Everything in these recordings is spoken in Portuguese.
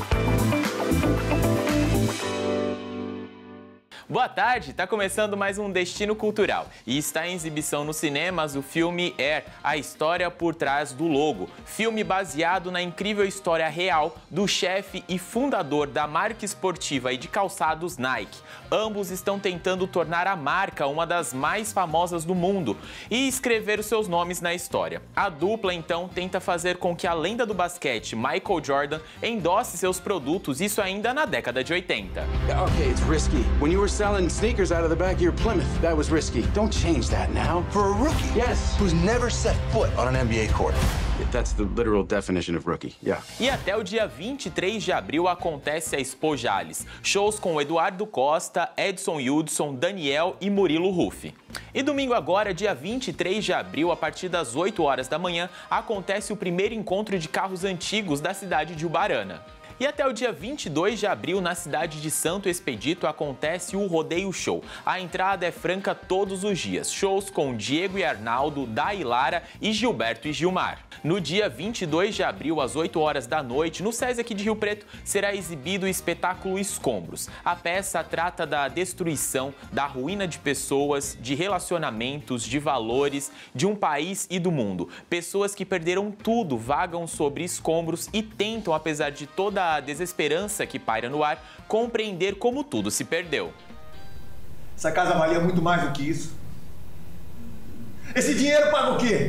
Boa tarde, está começando mais um Destino Cultural e está em exibição nos cinemas o filme Air, a história por trás do logo. Filme baseado na incrível história real do chefe e fundador da marca esportiva e de calçados Nike. Ambos estão tentando tornar a marca uma das mais famosas do mundo e escrever os seus nomes na história. A dupla, então, tenta fazer com que a lenda do basquete, Michael Jordan, endosse seus produtos, isso ainda na década de 80. Okay, it's risky. When you were selling sneakers out of the back of your Plymouth, that was risky. Don't change that now. For a rookie? Yes. Who's never set foot on an NBA court. That's the literal definition of rookie, yeah. E até o dia 23 de abril acontece a Expo Jales. Shows com Eduardo Costa, Edson Hudson, Daniel e Murilo Ruffi. E domingo agora, dia 23 de abril, a partir das 8 horas da manhã, acontece o primeiro encontro de carros antigos da cidade de Ubarana. E até o dia 22 de abril, na cidade de Santo Expedito, acontece o Rodeio Show. A entrada é franca todos os dias. Shows com Diego e Arnaldo, Dailara e Gilberto e Gilmar. No dia 22 de abril, às 8 horas da noite, no SESI aqui de Rio Preto, será exibido o espetáculo Escombros. A peça trata da destruição, da ruína de pessoas, de relacionamentos, de valores, de um país e do mundo. Pessoas que perderam tudo vagam sobre escombros e tentam, apesar de toda a desesperança que paira no ar, compreender como tudo se perdeu. Essa casa valia muito mais do que isso. Esse dinheiro paga o quê?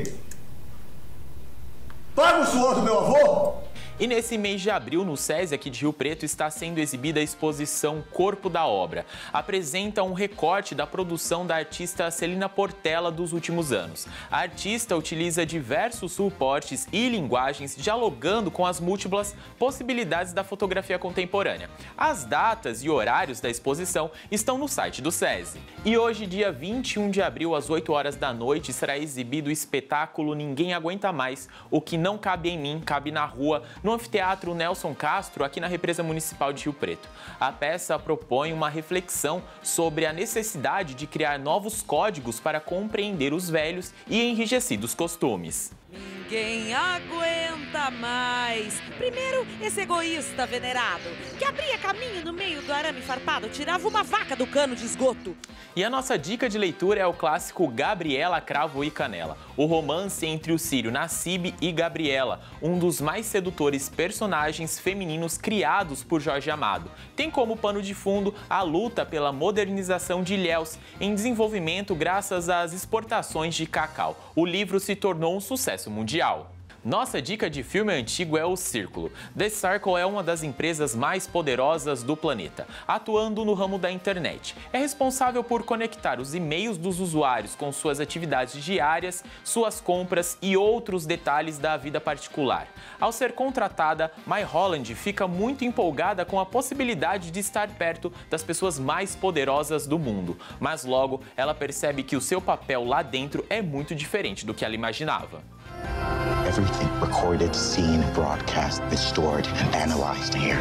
Paga o suor do meu avô? E nesse mês de abril, no SESI aqui de Rio Preto, está sendo exibida a exposição Corpo da Obra. Apresenta um recorte da produção da artista Celina Portela dos últimos anos. A artista utiliza diversos suportes e linguagens, dialogando com as múltiplas possibilidades da fotografia contemporânea. As datas e horários da exposição estão no site do SESI. E hoje, dia 21 de abril, às 8 horas da noite, será exibido o espetáculo Ninguém Aguenta Mais, o que não cabe em mim, cabe na rua, no Anfiteatro Nelson Castro, aqui na Represa Municipal de Rio Preto. A peça propõe uma reflexão sobre a necessidade de criar novos códigos para compreender os velhos e enrijecidos costumes. Ninguém aguenta mais. Primeiro, esse egoísta venerado, que abria caminho no meio do arame farpado, tirava uma vaca do cano de esgoto. E a nossa dica de leitura é o clássico Gabriela, Cravo e Canela, o romance entre o sírio Nassib e Gabriela, um dos mais sedutores personagens femininos criados por Jorge Amado. Tem como pano de fundo a luta pela modernização de Ilhéus, em desenvolvimento graças às exportações de cacau. O livro se tornou um sucesso mundial. Nossa dica de filme antigo é O Círculo. The Circle é uma das empresas mais poderosas do planeta, atuando no ramo da internet. É responsável por conectar os e-mails dos usuários com suas atividades diárias, suas compras e outros detalhes da vida particular. Ao ser contratada, My Holland fica muito empolgada com a possibilidade de estar perto das pessoas mais poderosas do mundo. Mas logo, ela percebe que o seu papel lá dentro é muito diferente do que ela imaginava. Everything recorded, seen, broadcast is stored and analyzed here.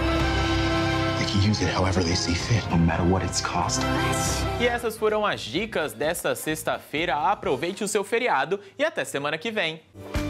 They can use it however they see fit, no matter what it's cost. E essas foram as dicas desta sexta-feira. Aproveite o seu feriado e até semana que vem.